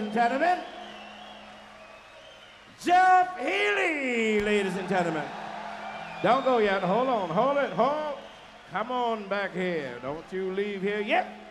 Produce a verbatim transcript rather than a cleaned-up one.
and gentlemen. Jeff Healy, ladies and gentlemen. Don't go yet. Hold on. Hold it. Hold. Come on back here. Don't you leave here yet.